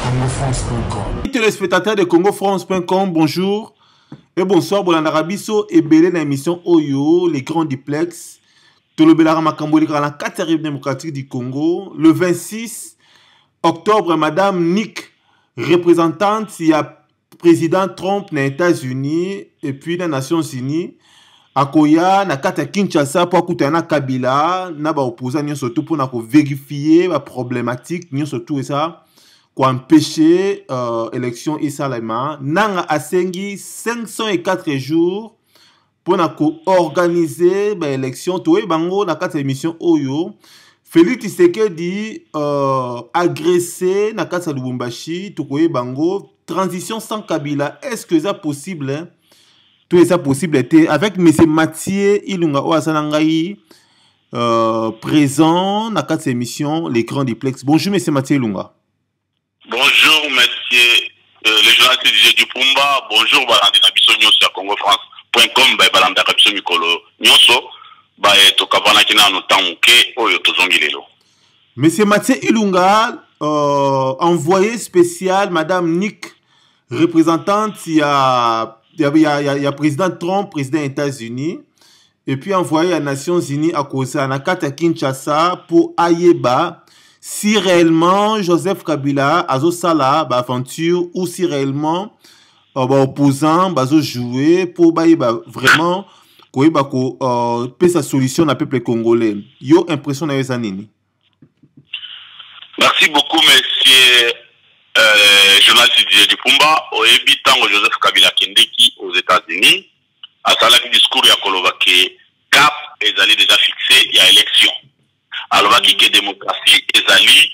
congofrance.com. Téléspectateurs de congofrance.com, bonjour et bonsoir. Bon, Arabiso et Belé dans l'émission Oyo, les grands duplex. Tolobela Makambo, la 4e démocratique du Congo. Le 26 octobre, Madame Nick, représentante, il y a président Trump dans les États-Unis et puis dans les Nations Unies. Akoya na kata Kinshasa pour kutana Kabila na ba opposant surtout pour na vérifier la problématique surtout ça pour empêcher élection Isalema nanga asengi 504 jours pour na organiser ba élection to bango na kata émission Oyo Félix Tshisekedi agressé na kata Lubumbashi to ko bango transition sans Kabila, est-ce que ça possible hein? Tout ça possible avec M. Mathieu Ilunga Oasanangaï présent dans cette émission l'écran duplex. Bonjour M. Mathieu Ilunga. Bonjour M. le journaliste DJ Dupumba. Bonjour Balandi Nabiso Nyoso à congofrance.com Balandi Nabiso Mikolo Nyoso Tokavana Kina Notamuke Oyo Tozongilelo. M. Mathieu Ilunga envoyé spécial Madame Nick représentante il y a président Trump, président des États-Unis, et puis envoyé à Nations Unies à cause de Kata Kinshasa pour Ayeba si réellement Joseph Kabila a sala aventure ou si réellement opposant a joué pour vraiment payer sa solution au peuple congolais. Yo impression na nini? Merci beaucoup monsieur journaliste du Pumba, au Tango Joseph Kabila Kendeki aux États-Unis, à Salaki discours à Kolovaki, cap est allé déjà fixé, il y a élection. Alors, que démocratie est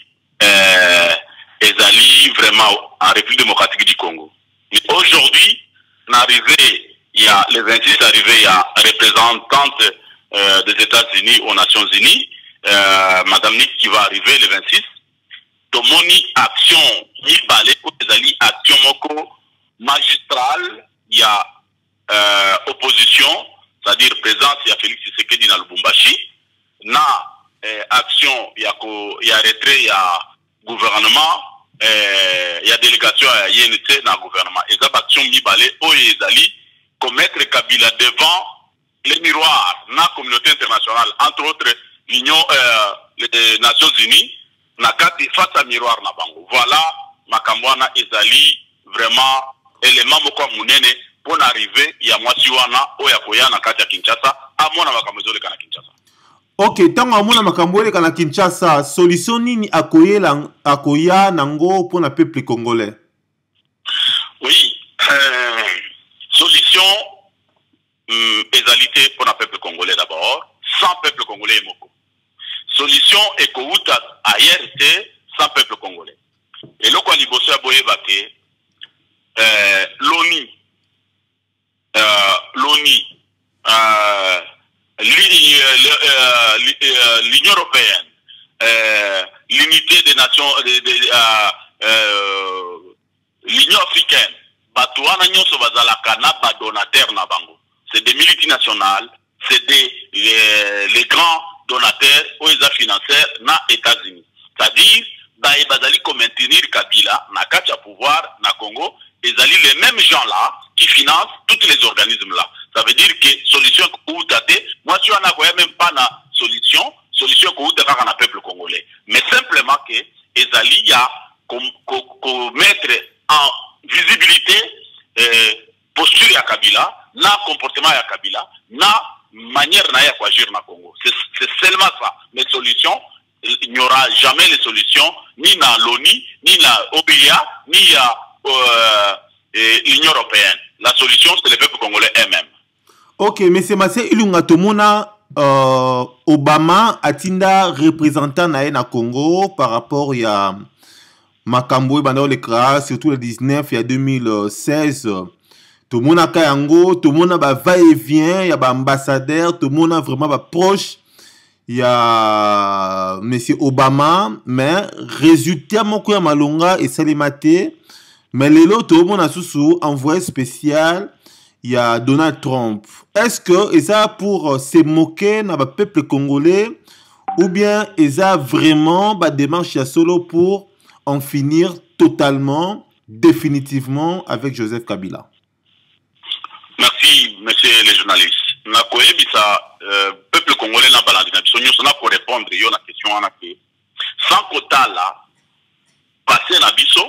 allé vraiment en République démocratique du Congo. Mais aujourd'hui, il y a les 26 arrivés, il y a représentante des États-Unis aux Nations Unies, Madame Nick qui va arriver le 26. Tomoni action ni balé pour les action moko magistrale, il y a opposition, c'est-à-dire présence, il y a Félix Tshisekedi dans le Lubumbashi, na action, il y a retrait, il y a gouvernement, il y a délégation, il y a INC dans le gouvernement. Et ça, action ni balé, ils commettre Kabila devant les miroirs, na communauté internationale, entre autres l'Union, les Nations Unies, nakati face à miroir na bango. Voilà makambwana ezali vraiment élément moko munene pour arriver ya mwasi wana oya koya na kati ya Kinshasa amona makambo kana Kinshasa. OK, tango amona makambo kana Kinshasa, solution nini akoya nango pour na peuple congolais? Oui, solution égalité pour le peuple congolais d'abord, sans peuple congolais moko. Solution est que ailleurs sans peuple congolais. Et là, quand il a boye l'ONU, l'Union européenne, l'unité des nations, l'Union africaine, c'est des multinationales, c'est les grands donateurs ou les financiers na États-Unis. C'est-à-dire, ils comme maintenir Kabila na kacha pouvoir na Congo, ils allaient les mêmes gens-là qui financent tous les organismes-là. Ça veut dire que solution que tate, moi je n'ai même pas na solution que tate dans le peuple congolais. Mais simplement que ils allaient ya mettre en visibilité posture à Kabila, na comportement à Kabila, na manière d'agir dans le Congo. C'est seulement ça. Mais solutions, il n'y aura jamais les solutions, ni dans l'ONU, ni dans l'OBIA, ni dans l'Union européenne. La solution, c'est le peuple congolais eux-mêmes. OK, mais c'est Mathieu Ilunga Tomona, Obama a-t-il représentant na Congo par rapport à Makambo et Bandao Lekra, surtout le 19 et 2016. Tout le monde a Kayango, tout le monde a va-et-vient, il y a des ambassadeurs, tout le monde a vraiment proche. Il y a M. Obama, mais résultat, mon couille Malonga et Salimate. Mais les autres, tout le monde a sous envoyé spécial. Il y a Donald Trump. Est-ce que ça pour se moquer dans le peuple congolais ou bien ça vraiment démarche solo pour en finir totalement, définitivement avec Joseph Kabila? Merci, monsieur les journalistes. Peuple congolais n'a pas pour répondre à la question. Sans quota là, passer na biso,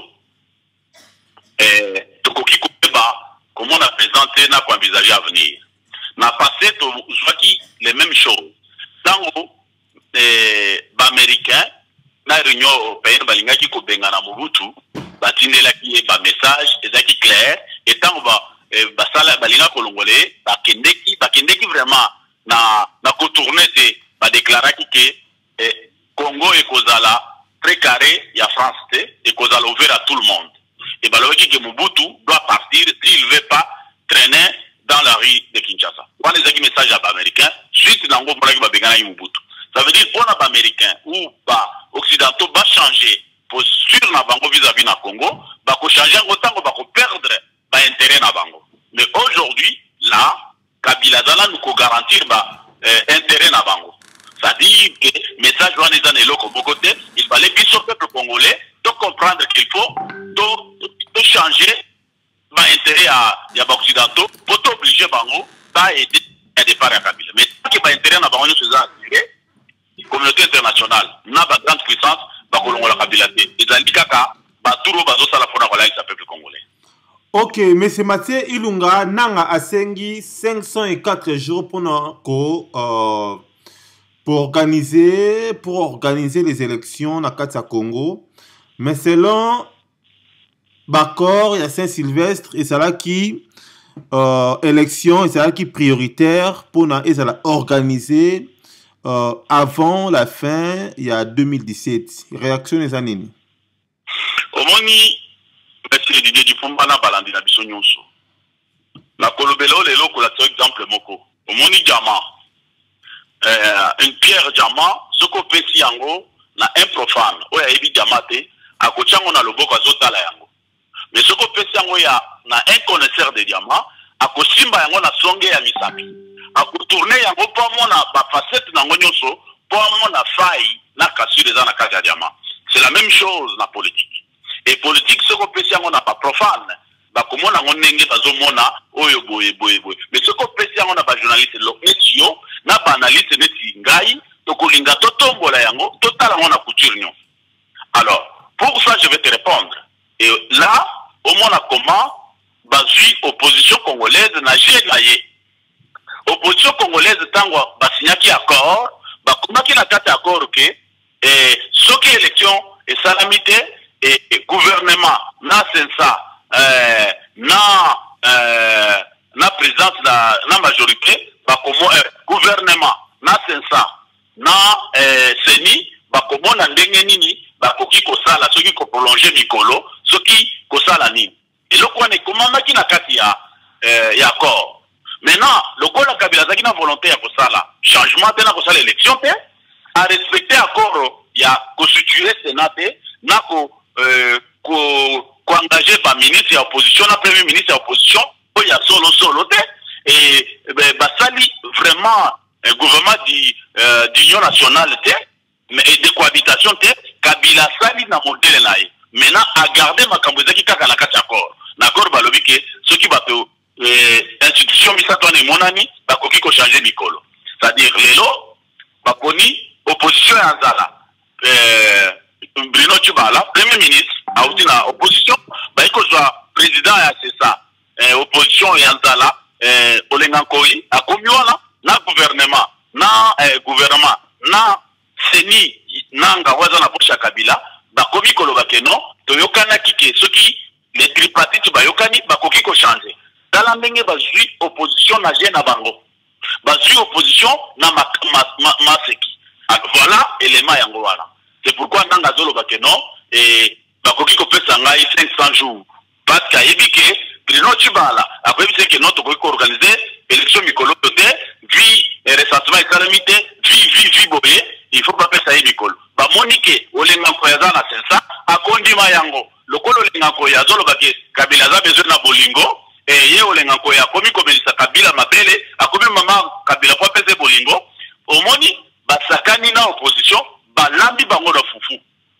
comment on a présenté, n'a pas envisagé à venir. Na passé les mêmes choses. Tant Américains, na réunion européenne, balinga qui kobenga na Mobutu, batindela qui ba message, ezaki clair, et tant basala balinga kolongolais, bakendeki vraiment na contourner te, ba déclarer que Congo et Kozala très carré, il y a France et Kozala ouvert à tout le monde. Et baloki que Mobutu doit partir s'il ne veut pas traîner dans la rue de Kinshasa. On a des messages à Américains, suite dans le Mobutu. Ça veut dire qu'on a Américains ou pas occidentaux va changer posture na bango vis-à-vis na Congo, va changer autant qu'on va perdre intérêt na bango. Mais aujourd'hui, là, Kabila Zala nous garantir intérêt na bango. C'est-à-dire que message il fallait que le peuple congolais de comprendre qu'il faut de changer intérêt à occidentaux pour t'obliger bango à aider à départ à Kabila. Mais tant que intérêt na bango nous faisons attirer, la communauté internationale n'a pas de grande puissance pour que la Kabila et Zalikaka baturo bazo sala fona kola le peuple congolais. Ok, M. Mathieu Ilunga nanga asengi 504 jours pour organiser les élections dans le Congo. Mais selon Bakor, il y a Saint-Sylvestre et c'est là qui élection et c'est là qui prioritaire pour organiser avant la fin, il y a 2017. Réaction des années. Omoni, monsieur Didier Dupumba na balandi na biso nyonso. La kolobelo lelo ko la exemple moko. Omoni diamant. Une pierre diamant, ce qu'on peut si yango na un profane. Oya ebi diamate, a kochango na loboko azotala yango. Mais ce qu'on peut si yango ya na un connaisseur de diamant, a kosimba yango na songe ya misapi. A kotourner yango po mona ba facette nango nyonso, po mona faille na cassure des na kaja diamant. C'est la même chose na politique. Et politique, ce qu'on peut si yango na pas profane. Comment on a nenge bazomona oyo boye. Mais ce qu'on peut dire on a pas journaliste netio na pas analyste neti ngai to kolinga to tombola yango total on a couture nyon. Alors pour ça je vais te répondre. Et là au moins comment bazui opposition congolaise na jenaye. Opposition congolaise tango basignaki accord bakomaki na kati accord que soki élection et salamité et gouvernement na sensa na présidence na majorité bakomo gouvernement na sensa na seni bakomo na ndenge nini bakoki kosala soki ko prolonger mikolo soki kosala nini et le quoi ne komamaki na kati ya accord maintenant le quoi la Kabila zaki na volonté ya kosala changement te na kosala élection te a respecter accord ya constituer sénat na engager par ministre et opposition, la premier ministre et opposition, il y a solo et basali vraiment un gouvernement d'union nationale mais de cohabitation Kabila sali na modèle là. Maintenant à garder ma kambozaki kaka na kati accord. D'accord balobi que ceux qui bato institution misato ne monani bakoki ko changer mikolo. C'est-à-dire lelo bakoni opposition ya nzala Bruno Tshibala, premier ministre, a aussi la opposition, bah, il président et c'est ça, opposition et Anzala, Olengankoi, a commuala, na gouvernement, na Seni, Nanga, Wazana Boucha Kabila, bah, komi kolobake non, Toyokana Kike, ceux qui, les tripartites, bah, Yokani, bah, koki ko changer. Dans la menge, bah, je opposition na Gena Bango, bah, je opposition na Maseki. Voilà, élément yango voilà. C'est pourquoi dans la zone non et bakoki ko pesa ngai 500 jours parce qu'il y a que Bruno Tshibala après c'est que notre ko organiser élection mikolo te vie recensement et calamité vie boye il faut pas pesa mikolo ba monike olenga ko ya na sensa akondi mayango lokolo olenga ko ya zolo bake Kabila za besoin na bolingo et ye olenga ko ya komi ko belisa Kabila mabele akomi mama Kabila ko pesa bolingo omoni basakani na opposition balambi bango na fufu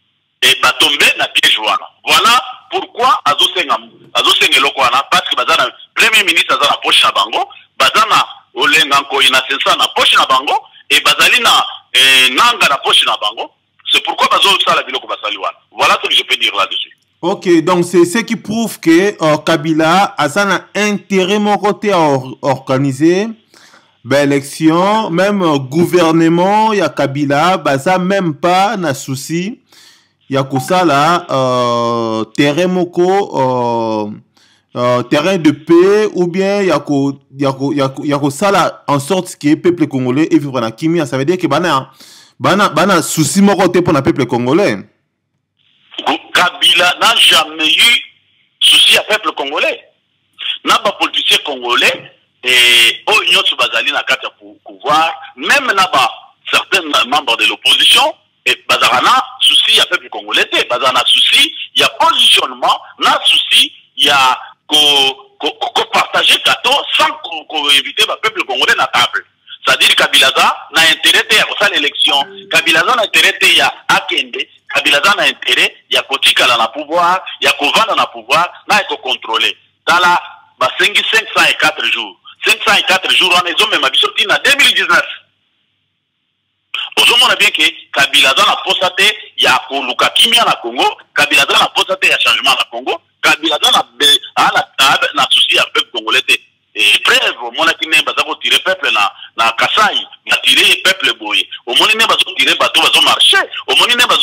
et batombe na piège wana. Voilà pourquoi azosenga loko wana parce que bazana premier ministre azana poche na bango, bazana olenga ko ina sensa na poche na bango et bazali na nanga na poche na bango. C'est pourquoi bazo sala biloko basali wana. Voilà ce que je peux dire là-dessus. Ok, donc c'est ce qui prouve que Kabila a un intérêt mon côté à organiser l'élection, même gouvernement, il y a Kabila, ça même pas na souci, il y a que ça là, terrain moko, terrain de paix, ou bien il y a que ça là, en sorte que le peuple congolais est vivre dans Kimia, ça veut dire que bana souci mon côté pour le peuple congolais. Kabila n'a jamais eu souci à peuple congolais. N'a pas politicien congolais et au union sous bazali na carte pouvoir, même n'a pas certains membres de l'opposition et bazarana souci à peuple congolais. Bazana souci, il y a positionnement, n'a souci, il y a qu'on partager gâteau sans qu'on éviter le peuple congolais na table. C'est-à-dire Kabilaza n'a intérêt à l'élection, Kabilaza n'a intérêt à Akende. Kabilaza n'a intérêt, il y a Kotika dans le pouvoir, il y a Kovan dans le pouvoir, là il faut contrôler. Dans la 504 jours. 504 jours, on est même habitué en 2019. Aujourd'hui, on a bien que Kabilaza n'a pas saté, il y a Koluka Kimia na Congo, Kabilaza n'a pas saté, il y a changement na Congo, Kabilaza n'a souci à peuple congolais. Et preuve, mon ami n'est pas tiré peuple na Kasaï, na tiré peuple boy. Au moins n'est pas tiré bateau, bateau marché. Au moins n'est pas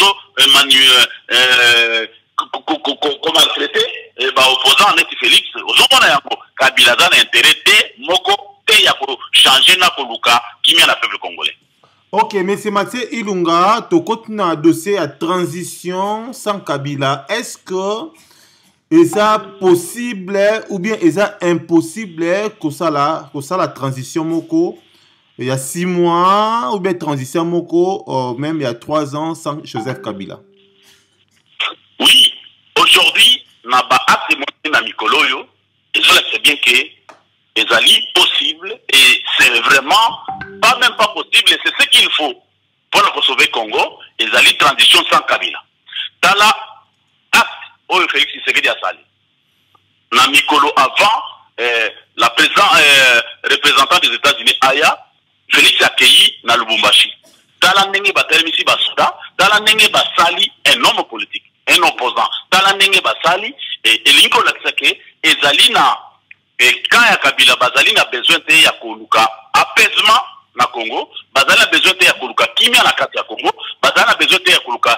comment traité, opposant à Félix. Au moins on a Kabila dans intérêt moko te ya pour changer na Koluka qui met na peuple congolais. Ok, mais c'est Mathieu Ilunga, tu continues à dossier à transition sans Kabila. Est-ce que est ça possible ou bien est ça impossible que ça la transition moko il y a 6 mois ou bien transition moko même il y a 3 ans sans Joseph Kabila? Oui, aujourd'hui na ba acte na mikolo yo et je sais bien que ezali possible et c'est vraiment pas même pas possible, c'est ce qu'il faut pour sauver Congo, ezali transition sans Kabila. Tala Oyo Félix Tshisekedi a sali. Na mikolo avant, la représentant des États-Unis Aya, Félix a accueilli na Lubumbashi. Tala ndenge batelemisi basuda, tala ndenge basali un homme politique, un opposant. Tala ndenge basali et linko lakisa ke ezali na quand ya Kabila bazali na besoin te ya koluka apaisement na Congo, bazali na besoin te ya koluka kimia na kati ya Congo, bazali na besoin te ya koluka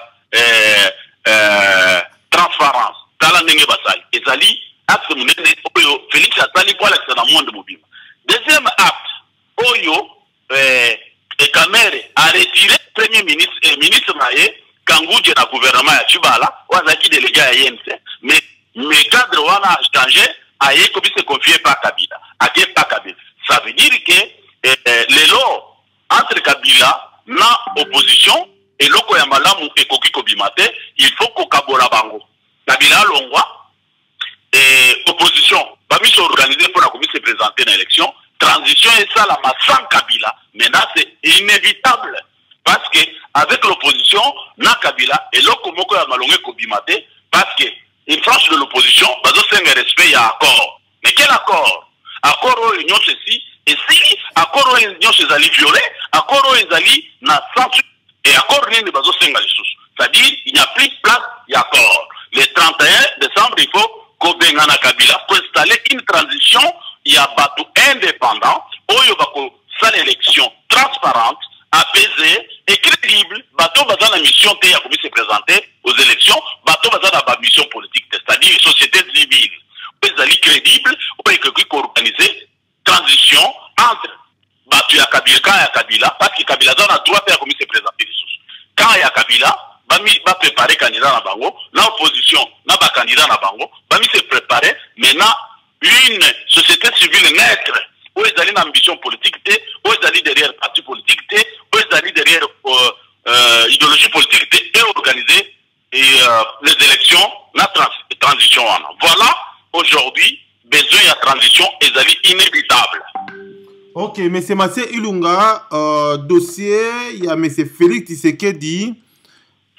transparence. Tala ndenge basali. Ezali acte munene oyo Félix atali pour l'accès dans le monde mobile. Deuxième acte oyo Kamere a retiré premier ministre et ministre Maye Kanguje na gouvernement ya Chibala wazaki délégué à INC mais cadre wana a changé aye comme se confier par Kabila. Aké pas Kabila. Ça veut dire que les lois entre Kabila na opposition et loko ya malamu ekoki kobimate, il faut ko kabola bango. Kabila longwa et opposition va mis organiser pour la commission se présenter dans l'élection. Transition et ça la sans Kabila. Maintenant c'est inévitable parce que avec l'opposition na Kabila et loko moko ya malongé kobimate parce que une frange de l'opposition bazo senga respect ya accord. Mais quel accord? Accord au union ceci et si accord au union ces alliés violés, accord au alliés na censure et accord rien de bazo senga les sous. C'est-à-dire il n'y a plus de place, il y a accord. Le 31 décembre, il faut Kobengana Kabila pour installer une transition, il y a bateau indépendant, où il y a une élection transparente, apaisée et crédible. Bateau va dans la mission qui a commis se présenter aux élections, bateau va dans la mission politique, c'est-à-dire une société civile. Où ils allaient crédible, où ils ont organisé transition entre bateau et Kabila, quand il y a Kabila, parce que Kabila dans la droite a commis se présenter les sources. Quand il y a Kabila, va préparer candidat na bango, l'opposition n'a pas candidat na bango, va se préparer maintenant une société civile neutre où ils allaient une ambition politique, où ils allaient derrière parti politique, où ils allaient derrière idéologie politique et organiser les élections, la transition. Voilà aujourd'hui besoin de transition, ils allaient inévitable. Ok, M. Mathieu Ilunga, dossier, il y a M. Félix Tshisekedi.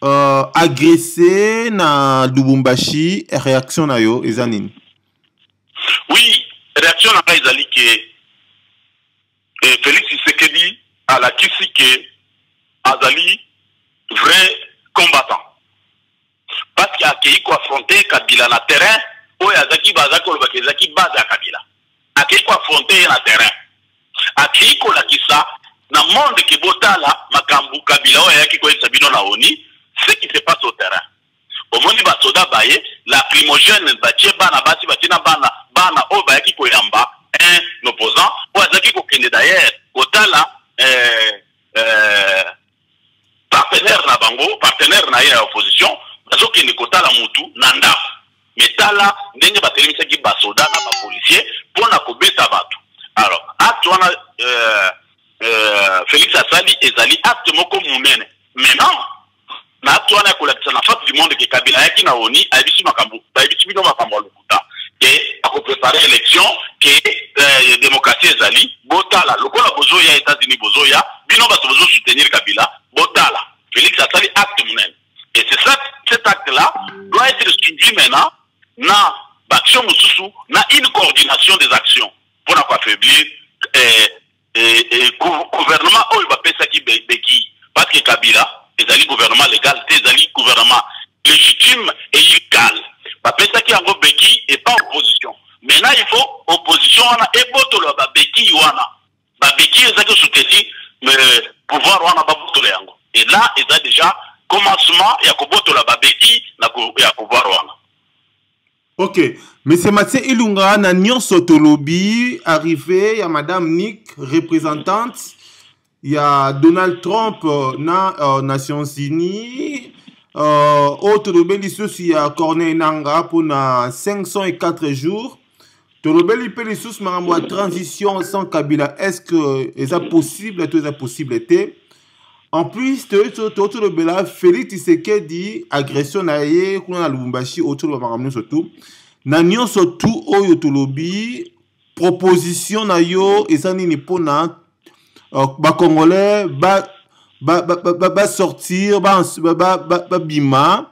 agressé na Lubumbashi, réaction na yo, ezanine? Oui, réaction na yo, ezali que Félix Tshisekedi a la kisi que azali vrai combattant. Parce qu'il a accueilli quoi affronter Kabila na terrain, ou azaki bazaki ou bazaki base à Kabila. Accueilli quoi affronter na terrain. Accueilli quoi la kisa na monde qui botala makambu Kabila ou yaki quoi sabino na oni, ce qui se passe au terrain. Au monde ba soda baye, la primogène batie bana basi batina bana o bayaki ko yamba un opposant ou azaki ko kende d'ailleurs kotala partenaire na ya opposition bazo kende kotala mutu na ndako metala ndenge batelemisa ki basoda na ba policier pona ko beta batu. Alors acte wana Félix asali ezali acte moko munene. Maintenant na acte wana ko la na face du monde ke Kabila yaki na oni abisu makambo bino makambo lokuta ke ako préparer élection ke démocratie ezali botala lokola bozoya États-Unis bozoya bino bato bozo soutenir Kabila botala. Félix asali acte munene. Et c'est ça, cet acte-là doit être suivi maintenant na action mususu na une coordination des actions pour affaiblir gouvernement ou va pesa ki beki parce que Kabila ezali gouvernement légal, ezali gouvernement légitime et illégal. Ba pesa ki yango beki et pas opposition. Maintenant il faut opposition wana et botolo ba beki wana. Ba beki ezali soutenir pouvoir wana ba botolo yango. Et là il a déjà commencement ya kobotola ba beki na ya pouvoir wana. Ok, mais c'est Mathieu Ilunga na nyonso tolobi arrivé ya Madame Nick représentante ya Donald Trump na Nations Unies au tolobeli lisusu ya Corneille Nangaa pour na 504 jours. Tolobeli pe lisusu makambo ya transition sans Kabila. Est-ce que c'est possible? Tout est possible était. En plus, autour de Bela, Félix Tshisekedi agression na ye kuna na Lubumbashi autour de makamno surtout. Na nyon surtout oyo tolobi proposition na yo ezani ni pona ba congolais ba sortir ba bima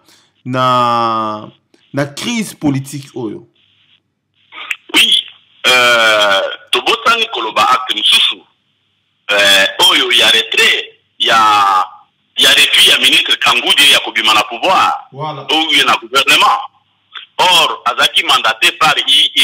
na crise politique oyo. Oui, tobotani koloba acte mususu oyo ya retrait ya refus ya ministre Kangoudi ya kobima na pouvoir ou na gouvernement. Or azaki mandaté par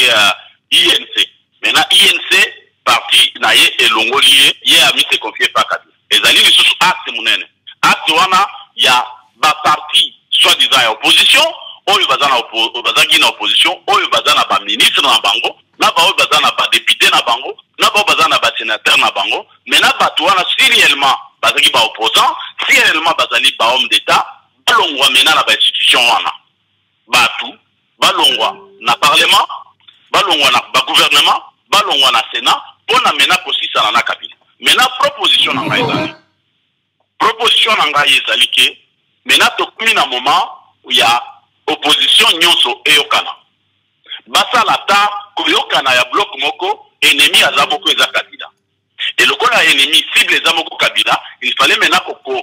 INC. Maintenant INC parti na ye elongoli ye a mis se confier par Kabila. Ezali lisusu acte munene. Acte wana ya ba parti soi-disant ya opposition oyo bazaki na opposition oyo bazana ba ministre na bango na ba oyo bazana ba député na bango na ba bazana ba sénateur na bango. Maintenant batu wana réellement bazaki ba opposant, si réellement bazali ba homme d'état, balongwa mena na ba institution wana. Batu balongwa na parlement, balongwa na ba gouvernement, balongwa na sénat, pona mena kosisa na Kabila. Mena proposition na ngai ezali. Proposition na ngai ezali ke mena tokumi na moment ya opposition nyonso eyokana. Basala ta koyokana ya bloc moko ennemi azaboko eza Kabila. Et le cas ennemi cible les amoko Kabila, il fallait maintenant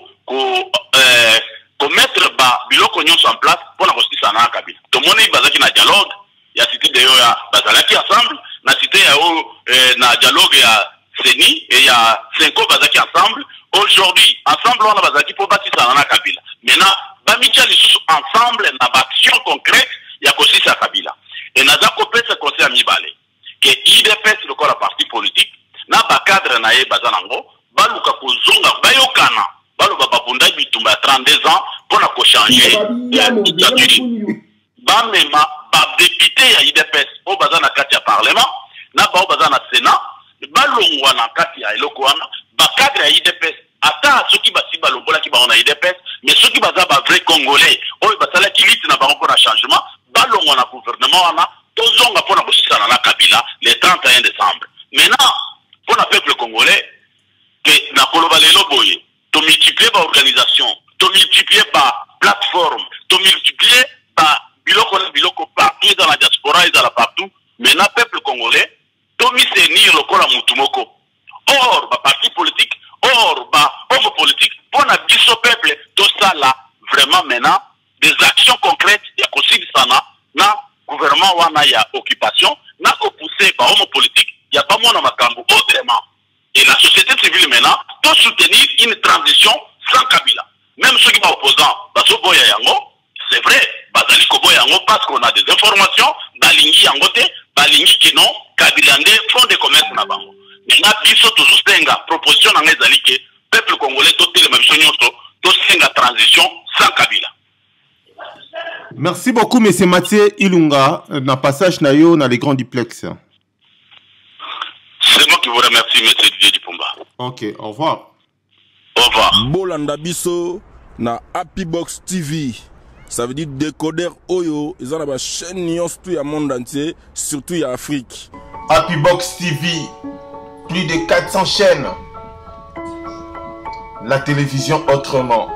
mettre biloko nyonso en place pour la justice na Kabila. Tout le monde est basé na dialogue, il y a cité de ya bazalaki ensemble, na cité ya na dialogue ya Seni et ya Senko bazaki ensemble. Aujourd'hui, ensemble on a bazaki pour bâtir na Kabila. Maintenant, bamitia les ensemble na action concrète ya justice à Kabila. Et naza kopé ce conseil amibale que IDPS le corps la partie politique na ba cadre na ye bazanango baluka kozonga bayokana baloba babunda bitumba 32 ans pona ko changer ba mema ba député ya IDPS o bazana kati ya parlement na ba o bazana sénat balongwa na kati ya eloko wana ba cadre ya IDPS ata soki basi balombola ki ba on a IDPS mais soki baza ba vrai congolais o basala ki liti na bango pona changement balongwa na gouvernement wana tozonga pona ko sisana na Kabila le 31 décembre. Maintenant pour le peuple congolais, que na koloba lelo boye, to multiplier par organisation, to multiplier par plateforme, to multiplier par biloko partout dans la diaspora et dans la partout, mais na peuple congolais, to mi senir lokola mutumoko. Or, ba parti politique, or, ba homme politique, pour na biso peuple, to sala vraiment maintenant des actions concrètes ya kosili sana na gouvernement wana ya occupation na pousser par homme politique ya pas mona makambo autrement et la société civile maintenant doit soutenir une transition sans Kabila même ceux qui sont opposants baso boya yango c'est vrai bazali ko boya yango parce qu'on a des informations balingi yango te balingi que non Kabila nde fond de commerce na bango maintenant biso toujours senga proposition na ngezali ke peuple congolais totele mabiso nyonso to senga transition sans Kabila. Merci beaucoup, M. Mathieu Ilunga, dans passage nayo dans les grands duplex. C'est moi qui vous remercie, M. Didier Dipumba. Ok, au revoir. Au revoir. Bolanda biso na Happy Box TV. Ça veut dire décodeur Oyo. Ils ont la chaîne nyons tout le monde entier, surtout en Afrique. Happy Box TV, plus de 400 chaînes. La télévision autrement.